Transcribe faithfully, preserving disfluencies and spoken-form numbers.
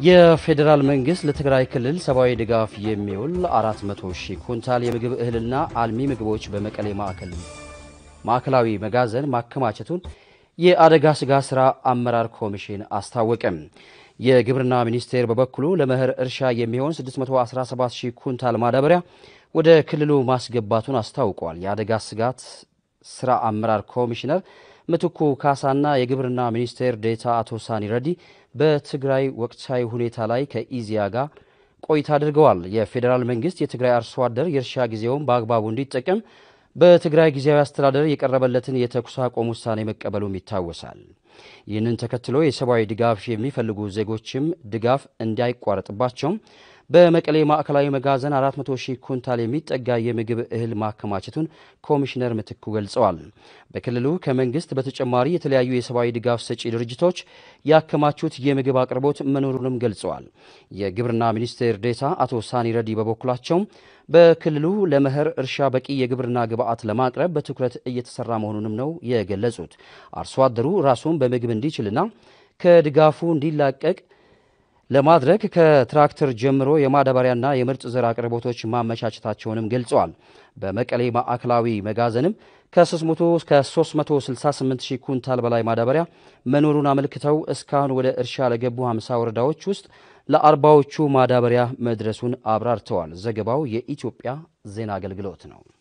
የፌደራል መንግስት ለትግራይ ክልል ሰብአዊ ድጋፍ የሚውል አራት መቶ ሺህ ኩንታል የምግብ እህልና አልሚ ምግቦች በመቀሌ ማዕከል ማዕከላዊ መጋዘን ማከማቸቱን የአደጋ ስጋት ስራ አመራር ኮሚሽን አስታወቀ። የግብርና ሚኒስቴር በበኩሉ ለመኸር እርሻ የሚሆን ስድስት መቶ አስራ ሰባት ሺህ ኩንታል ማዳበሪያ ወደ ክልሉ ማስገባቱን አስታውቋል። የአደጋ ስጋት ስራ አመራር ኮሚሽነር ምትኩ ካሳና የግብርና ሚኒስቴር ዴታ አቶ ሳኒ ረዲ በትግራይ ወቅታዊ ሁኔታ ላይ ከኢዚያ ጋር ቆይታ አድርገዋል። የፌደራል መንግስት የትግራይ አርሶ አደር የእርሻ ጊዜውን በአግባቡ እንዲጠቀም በትግራይ ጊዜያዊ አስተዳደር የቀረበለትን የተኩስ አቁም ውሳኔ መቀበሉም ይታወሳል። ይህንን ተከትሎ የሰብአዊ ድጋፍ የሚፈልጉ ዜጎችም ድጋፍ እንዳይቋረጥባቸው በመቀሌ ማዕከላዊ መጋዘን አራት መቶ ሺህ ኩንታል የሚጠጋ የምግብ እህል ማከማቸቱን ኮሚሽነር ምትኩ ገልጸዋል። በክልሉ ከመንግስት በተጨማሪ የተለያዩ የሰብአዊ ድጋፍ ሰጪ ድርጅቶች ያከማቹት የምግብ አቅርቦት መኖሩንም ገልጸዋል። የግብርና ሚኒስቴር ዴታ አቶ ሳኒ ረዲ በበኩላቸው በክልሉ ለመኸር እርሻ በቂ የግብርና ግብዓት ለማቅረብ በትኩረት እየተሰራ መሆኑንም ነው የገለጹት። አርሶ አደሩ ራሱን በምግብ እንዲችልና ከድጋፉ እንዲላቀቅ ለማድረግ ከትራክተር ጀምሮ የማዳበሪያና የምርጥ ዘር አቅርቦቶች ማመቻቸታቸውንም ገልጸዋል። በመቀሌ ማዕከላዊ መጋዘንም ከ300 መቶ ስልሳ ስምንት ሺህ ኩንታል በላይ ማዳበሪያ መኖሩን አመልክተው እስካሁን ወደ እርሻ ለገቡ ሃምሳ ወረዳዎች ውስጥ ለአርባዎቹ ማዳበሪያ መድረሱን አብራርተዋል። ዘገባው የኢትዮጵያ ዜና አገልግሎት ነው።